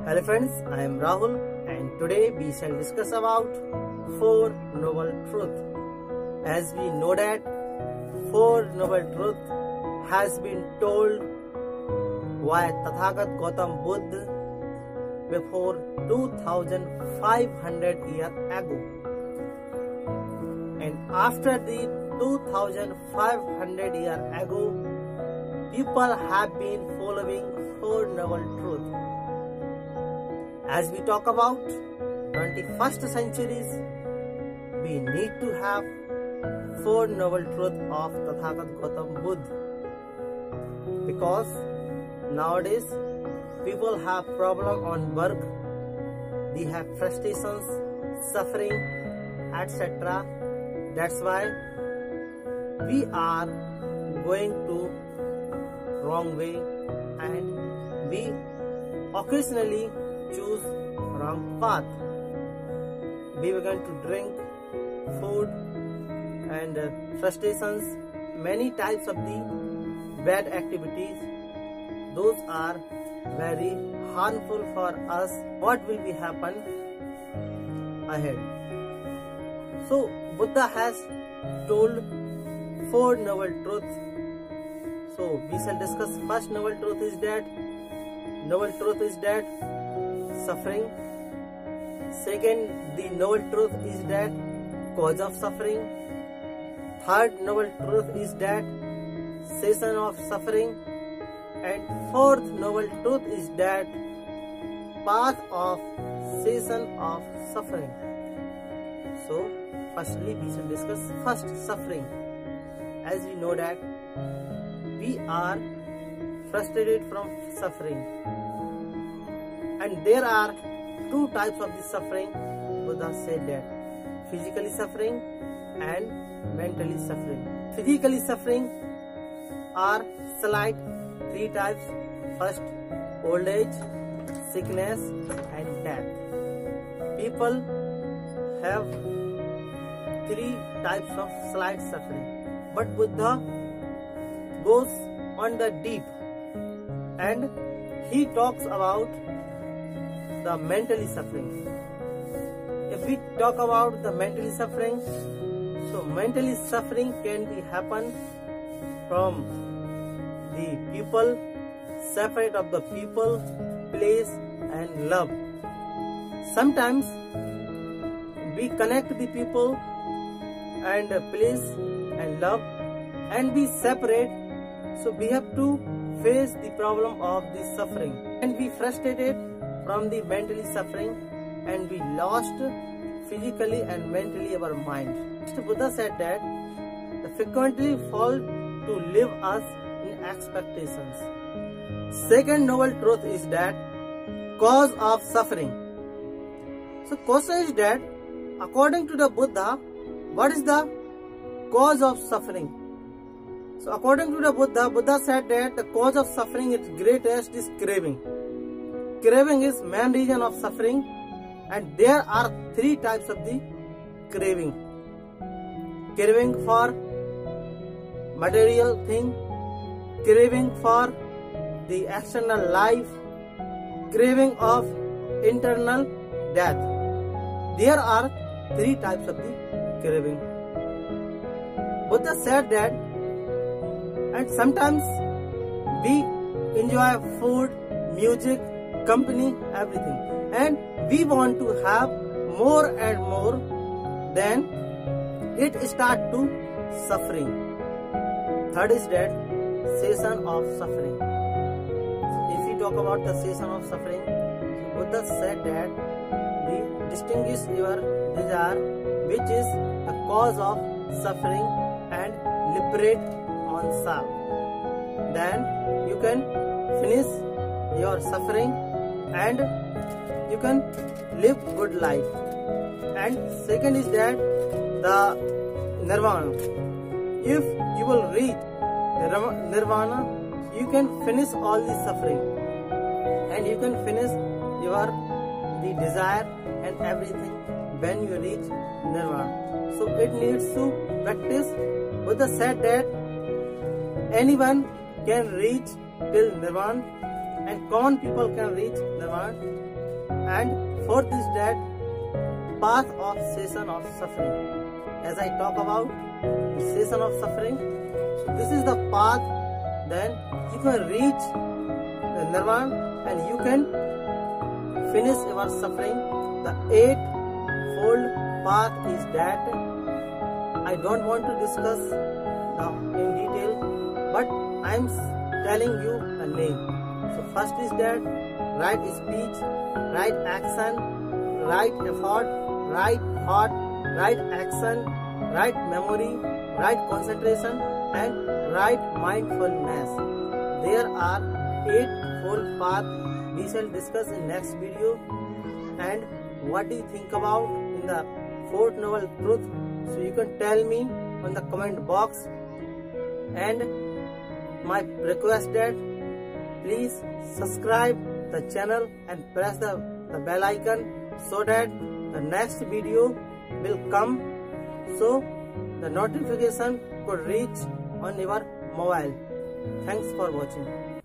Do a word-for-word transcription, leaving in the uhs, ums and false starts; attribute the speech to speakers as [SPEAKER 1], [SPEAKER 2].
[SPEAKER 1] Hello friends, I am Rahul and today we shall discuss about Four Noble Truths. As we know that Four Noble Truths has been told by Tathagat Gautam Buddha before two thousand five hundred years ago. And after the two thousand five hundred years ago, people have been following Four Noble Truths. As we talk about twenty-first centuries, we need to have Four Noble Truths of Tathagat Gautam Buddha. Because nowadays people have problem on work, they have frustrations, suffering, et cetera. That's why we are going to wrong way and we occasionally choose wrong path. We began to drink food and uh, frustrations, many types of the bad activities. Those are very harmful for us. What will be happen ahead? So Buddha has told Four Noble Truths. So we shall discuss. First noble truth is that noble truth is that suffering. Second, the noble truth is that cause of suffering. Third noble truth is that cessation of suffering. And fourth noble truth is that path of cessation of suffering. So, firstly, we shall discuss first suffering. As we know that we are frustrated from suffering. And there are two types of this suffering. Buddha said that physically suffering and mentally suffering. Physically suffering are slight three types. First, old age, sickness and death. People have three types of slight suffering. But Buddha goes on the deep and he talks about the mentally suffering. If we talk about the mentally suffering, so mentally suffering can be happen from the people, separate of the people, place and love. Sometimes we connect the people and place and love and we separate, so we have to face the problem of the suffering and be frustrated from the mentally suffering and we lost physically and mentally our mind. Mister Buddha said that the frequently fall to live us in expectations. Second noble truth is that cause of suffering. So question is that according to the Buddha, what is the cause of suffering? So according to the Buddha, Buddha said that the cause of suffering is greatest is craving. Craving is main reason of suffering and there are three types of the craving. Craving for material thing, craving for the external life, craving of internal death. There are three types of the craving. Buddha said that and sometimes we enjoy food, music, company, everything and we want to have more and more, then it start to suffering. Third is that cessation of suffering. If you talk about the cessation of suffering, Buddha said that we distinguish your desire which is the cause of suffering and liberate oneself. Then you can finish your suffering and you can live good life. And second is that the nirvana. If you will reach the nirvana, you can finish all the suffering and you can finish your the desire and everything when you reach nirvana. So it needs to practice. Buddha said that anyone can reach till nirvana and common people can reach Nirvana. And fourth is that path of cessation of suffering. As I talk about the cessation of suffering, so this is the path. Then you can reach the Nirvana and you can finish your suffering. The eightfold path is that I don't want to discuss now in detail, but I am telling you a name. So first is that right speech, right action, right effort, right thought, right action, right memory, right concentration, and right mindfulness. There are eightfold paths we shall discuss in next video. And what do you think about in the fourth noble truth? So you can tell me on the comment box. And my request that please subscribe the channel and press the, the bell icon so that the next video will come, so the notification could reach on your mobile. Thanks for watching.